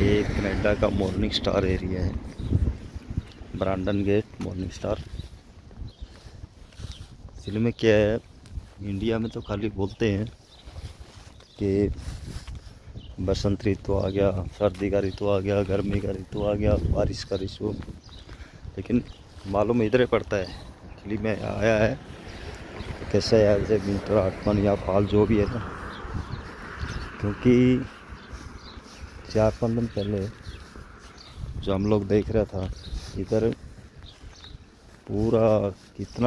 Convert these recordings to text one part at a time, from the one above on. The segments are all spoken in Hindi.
ये कनाडा का मॉर्निंग स्टार एरिया है, Brandon gate morning star. Actually में क्या है, इंडिया में तो खाली बोलते हैं कि बसंत ऋतु आ गया, सर्दी का ऋतु आ गया, गर्मी का ऋतु आ गया, बारिश का ऋतु, लेकिन मालूम इधर ही पड़ता है। एक्चुअली में आया है कैसा है एज ए विंटर आगमन या फॉल जो भी है ना, क्योंकि 4-5 दिन पहले जो हम लोग देख रहा था इधर पूरा कितना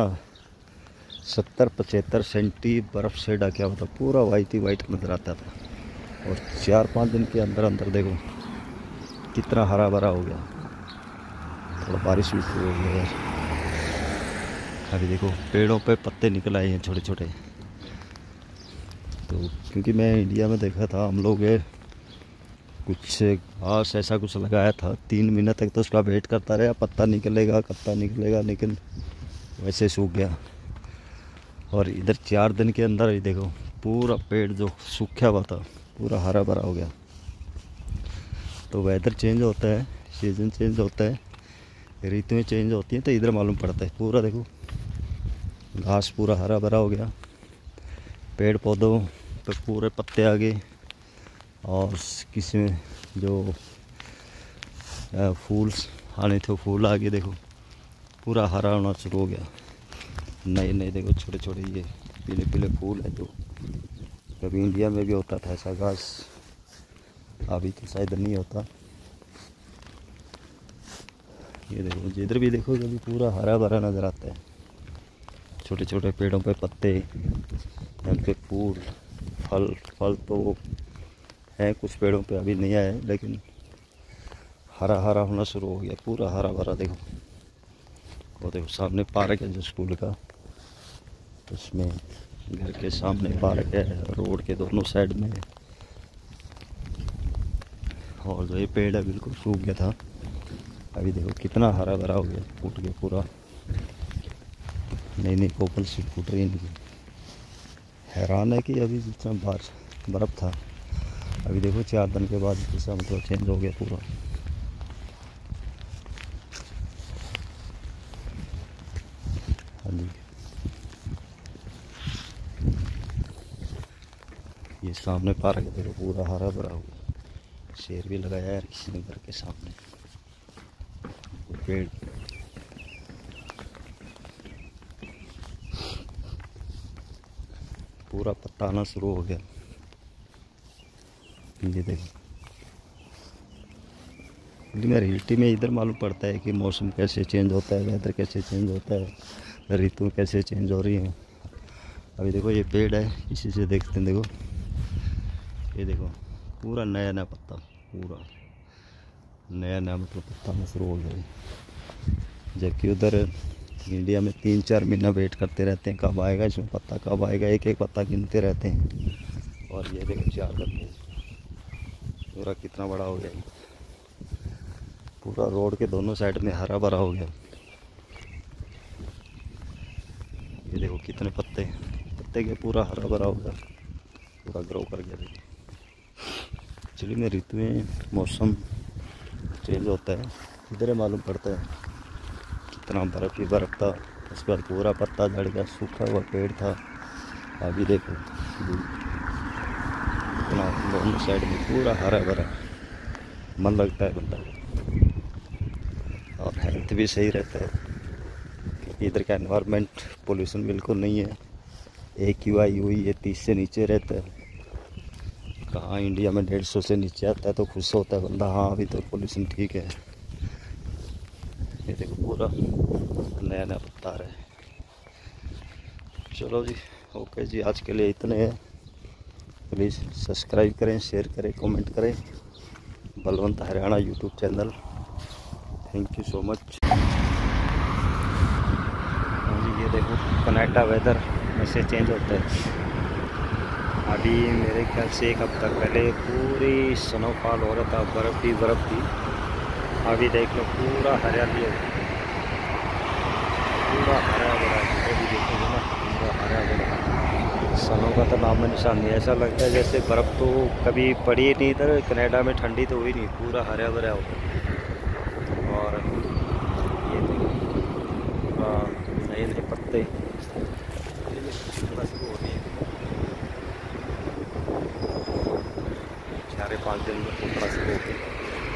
70-75 सेंटी बर्फ़ से ढका हुआ था, पूरा वाइट ही वाइट नज़र आता था। और 4-5 दिन के अंदर अंदर देखो कितना हरा भरा हो गया। थोड़ा बारिश भी शुरू हो गया है। अभी देखो पेड़ों पे पत्ते निकल आए हैं छोटे छोटे। तो क्योंकि मैं इंडिया में देखा था, हम लोग कुछ घास ऐसा कुछ लगाया था, 3 मिनट तक तो उसका वेट करता रहा, पत्ता निकलेगा, लेकिन वैसे सूख गया। और इधर 4 दिन के अंदर ही देखो पूरा पेड़ जो सूखा हुआ था पूरा हरा भरा हो गया। तो वेदर चेंज होता है, सीज़न चेंज होता है, ऋतुएं चेंज होती हैं, तो इधर मालूम पड़ता है। पूरा देखो घास पूरा हरा भरा हो गया, पेड़ पौधों पे पूरे पत्ते आ गए, और किसी में जो फूल आने थे फूल आ गए। देखो पूरा हरा होना शुरू हो गया। नए नए देखो छोटे छोटे ये पीले पीले फूल है, जो कभी इंडिया में भी होता था ऐसा घास, अभी तो शायद नहीं होता। ये देखो जिधर भी देखो कभी पूरा हरा भरा नज़र आता है। छोटे छोटे पेड़ों पे पत्ते, उन पे फूल, फल तो हैं कुछ पेड़ों पे अभी नहीं आए, लेकिन हरा हरा होना शुरू हो गया, पूरा हरा भरा। देखो वो देखो सामने पार्क है जो स्कूल का, उसमें घर के सामने पार्क है, रोड के दोनों साइड में। और जो ये पेड़ है बिल्कुल सूख गया था, अभी देखो कितना हरा भरा हो गया, फूट गया पूरा। नई नई कोपल सी फूट रही है। हैरान है कि अभी जितना बर्फ़ था, अभी देखो 4 दिन के बाद जैसा मतलब चेंज हो गया पूरा। हाँ जी, ये सामने पार्क है, देखो पूरा हरा भरा हो गया। शेर भी लगाया है किसी ने घर के सामने। पेड़ पूरा पत्ता आना शुरू हो गया। ये देखो रियलिटी में इधर मालूम पड़ता है कि मौसम कैसे चेंज होता है, वेदर कैसे चेंज होता है, ऋतु कैसे चेंज हो रही हैं। अभी देखो ये पेड़ है, इसी से देखते हैं। देखो ये देखो पूरा नया नया पत्ता, पूरा नया नया मतलब पत्ता आना शुरू हो गया। जबकि उधर इंडिया में 3-4 महीना वेट करते रहते हैं कब आएगा इसमें पत्ता, कब आएगा, एक एक पत्ता गिनते रहते हैं। और ये देखो 4 दिन पूरा कितना बड़ा हो गया, पूरा रोड के दोनों साइड में हरा भरा हो गया। ये देखो कितने पत्ते के पूरा हरा भरा हो गया, पूरा ग्रो कर गया। देखिए एक्चुअली में ऋतुएं मौसम चेंज होता है, इधर मालूम पड़ता है। कितना बर्फ़ ही बर्फ़ था, उसके बाद पूरा पत्ता झड़ गया, सूखा हुआ पेड़ था। अभी देखो इतना दोनों साइड में पूरा हरा भरा, मन लगता है बंदा को, और हेल्थ भी सही रहता है। क्योंकि इधर का एनवायरनमेंट पोल्यूशन बिल्कुल नहीं है। AQI हुई ये 30 से नीचे रहता है। कहाँ इंडिया में 150 से नीचे आता है तो खुश होता है बंदा, हाँ अभी तो पोल्यूशन ठीक है। ये देखो पूरा नया नया पत्ता आ रहा है। चलो जी, ओके जी, आज के लिए इतने हैं। प्लीज़ सब्सक्राइब करें, शेयर करें, कमेंट करें। Balwant Haryana YouTube channel. Thank you so much. ये देखो कनाडा वेदर ऐसे चेंज होता है। अभी मेरे ख्याल से 1 हफ्ता पहले पूरी स्नोफॉल हो रहा था, बर्फ़ ही बर्फ़ थी। अभी देख लो पूरा हरियाली है, पूरा हरा भरा। भी देखोगे ना पूरा हरा भरा सनों का तो नाम निशान नहीं, ऐसा लगता है जैसे बर्फ़ तो कभी पड़ी ही नहीं इधर। कनाडा में ठंडी तो हुई नहीं, पूरा हरा भरा हो गया। और ये पूरा नए नए पत्ते बस हो रही है। 4-5 दिन में पूरा शुरू हो गया,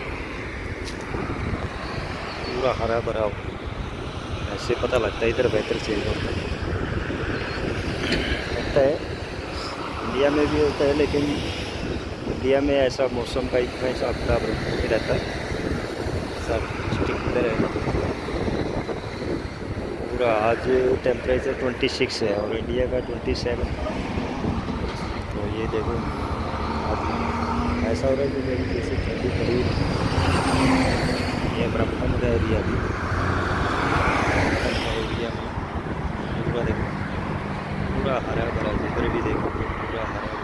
पूरा हरा भरा हो गया। ऐसे पता लगता है इधर वेदर चेंज होता है। लगता है इंडिया में भी होता है, लेकिन इंडिया में ऐसा मौसम का इतना हिसाब किताब नहीं रहता, सब टिकते रहना। पूरा आज टेम्परेचर 26 है और इंडिया का 27। तो ये देखो आज ऐसा हो रहा है कि जैसे ठंडी पड़ी। ये ब्रह्मपुत्र का एरिया भी एरिया में पूरा देखो, पूरा हरा भरा। जिधर भी देखो पूरा हरा भरा।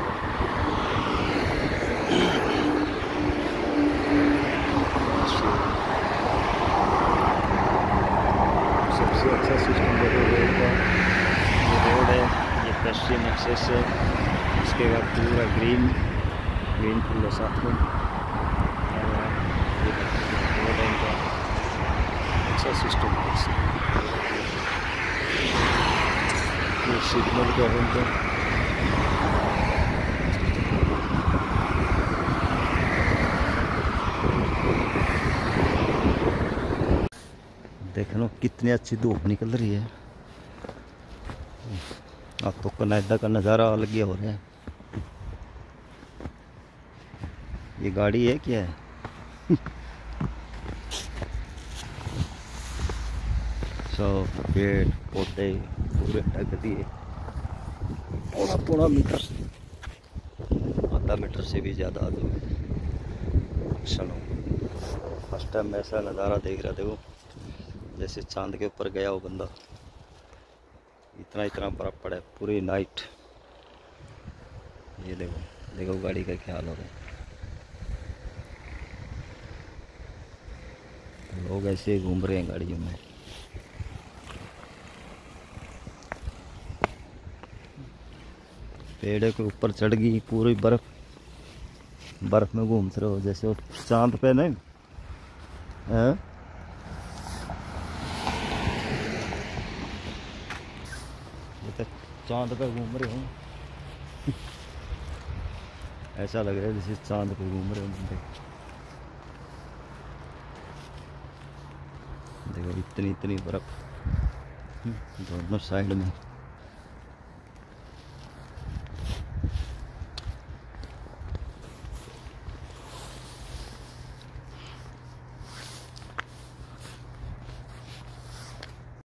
सबसे अच्छा सिस्टम देखो रोड का, ये रोड है, ये पेस्ट्रियन एक्सेस है। उसके बाद पूरा ग्रीन फील्ड है साथ में। ये रोड है इनका, अच्छा सिस्टम है। ये सिग्नल का है इनका। देख लो कितनी अच्छी धूप निकल रही है। अब तो कनाडा का नज़ारा अलग ही हो रहा है। ये गाड़ी है क्या है? सब पेड़ पौधे पूरे ढक दिए। पौना मीटर, आधा मीटर से भी ज़्यादा आ गए। चलो फर्स्ट टाइम ऐसा नज़ारा देख रहा। देखो जैसे चांद के ऊपर गया हो बंदा। इतना बर्फ पड़ा है पूरी नाइट। ये देखो गाड़ी का क्या हाल हो रहा है। लोग ऐसे ही घूम रहे हैं गाड़ियों में। पेड़ के ऊपर चढ़ गई पूरी बर्फ में घूमते रहो जैसे वो चांद पे नहीं है। ये तो चांद पे घूम रहे हो। ऐसा लग रहा है जैसे चांद पे घूम रहे हो। देखो इतनी बर्फ दोनों साइड में।